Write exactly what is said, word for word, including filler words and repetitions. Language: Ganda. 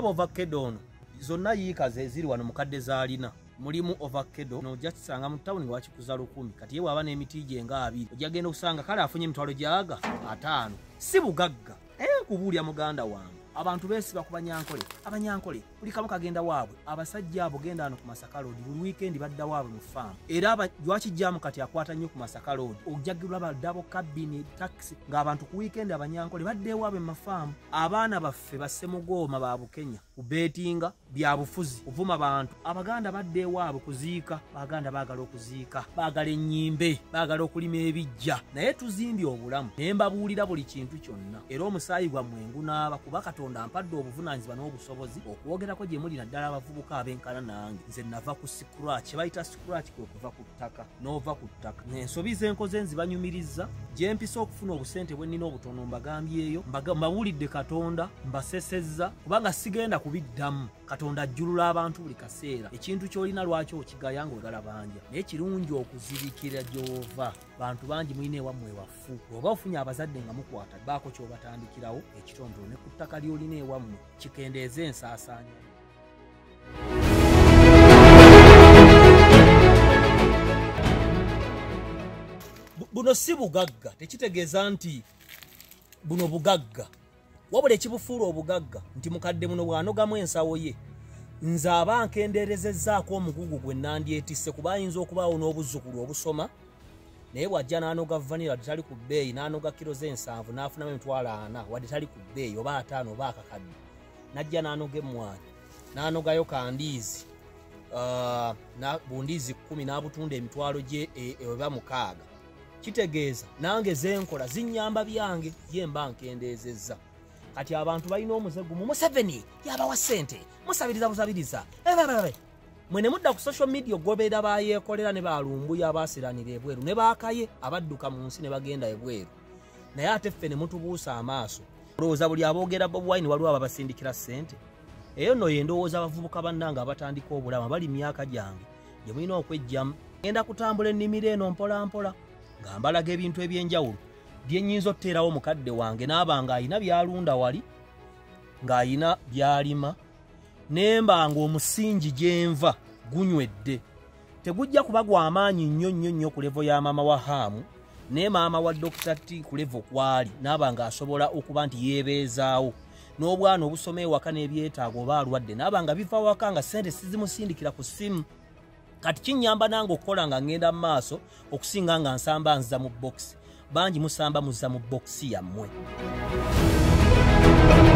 olaba ovakkedo ono zonna yiika ze ziri wano mukadde zaalina mulimu ovakkedo nojja kisanga mu tawuni nga wakikuza lukumi kati ye bw'aba n'emiti gye nga abiri ojja genda okusanga kale afunye emitwalo gyaga ataano si bugagga enkubuulya muganda wange abantu beesiba ku banyankole abanyankole buli kamu kagenda waabwe abasajja abo genda ano ku Masaka Road buli weekend badda waabwe mu faamu era lwakijjaamu kati akwata nnyo ku Masaka Road ojjagirwa badabo kabini taxi ng'abantu ku weekend abanyankole badda ewaabwe mu mafaamu abaana baffe bassemugooma ba Bukenya kubeetinga bya bufuzi kuvuma bantu abaganda badda ewaabwe kuziika baganda baagala okuziika baagala ennyimbe baagala okulima ebijja naye tuzimbye obulamu ne mbabuulira buli kintu kyonna era omusaayi gwammwe ngunaaba kuba Katonda ampadde obuvunaanyizibwa n'obusobozi okwogerako gye muli naddala abavubuka abenkana nange nze nava ku scratch bayita scratch kwe kuva ku ttaka n'ova ku ttaka ensobi z'enkoze nzibanyumiriza gye mpisa okufuna obusente bwe nnina obutono mbagambyeyo mbabuulidde Katonda mbasesezza kubanga sigenda kubiddamu Katonda ajjulula abantu buli kaseera ekintu ky'olina lwaki okigaya ng'ogala banja naye kirungi okuzibikira gy'ova bantu bangi mulina ewammwe ewafu oba ofunye abazadde nga mukwata baako ky'obatandikirawo ekitondolo ne ku ttaka ly'olina ewammwe kikendeeza ensaasaanya. Buno si bugagga tekitegeeza nti buno bugagga wabula ekibufuula obugagga nti mukadde muno bw'anogamu ensawo ye nze aba nkendeerezezzaako omugugu gwe nandyetisse kuba ayinza okubaawo n'obuzzukulu obusoma naye bw'ajja n'anoga vanira wadde tali ku bbeeyi n'anoga kiro z'ensanvu n'afunamu emitwalo ana wadde tali ku bbeeyi oba ataano oba akakadde n'ajja n'anoga emmwanyi n'anogayo kandiizi uh, na bundiizi kkumi n'abutunda emitwalo gye eba mukaaga kitegeeza nange zenkola zinnyamba byange ye mba nkendeezezza kati abantu balina omuze gumu Museveni yabawa ssente musabiriza busabiriza ebababe mwene mudda ku social media ogobeera bayeekolera ne balumbuya abaasiranira ebweru ne baakaye abadduka mu nsi ne bagenda ebweru naye ate ffe ne mutubuusa amaaso olowooza buli aboogera Bobi Wine waliwo ababasindikira ssente eyo nno ye ndowooza abavubuka bannange abatandika obulamu bali myaka gyange gye mulina okwejjamu ngenda kutambula ennimiro eno mpola mpola nga mbalaga ebintu eby'enjawulo bye nnyinza otteerawo mukadde wange n'aba ng'ayina byalunda wali ng'ayina byalima nemba ng'omusingi gyenva gunywedde tegujja kuba gw'amaanyi nnyo nnyo nnyo ku levo ya maama wa Hamu ne maama wa Dokita T ku levo kwali n'aba ng'asobola okuba nti yeebeezaawo n'obwana obusoma ewaka n'ebyetaago oba alwadde n'aba nga biva waka nga ssente sizimusindikira ku ssimu kati kinnyamba nange okukola nga ngenda mu maaso okusinga nga nsamba nza mu bokisi bangi musamba muzza mu bokisi yammwe.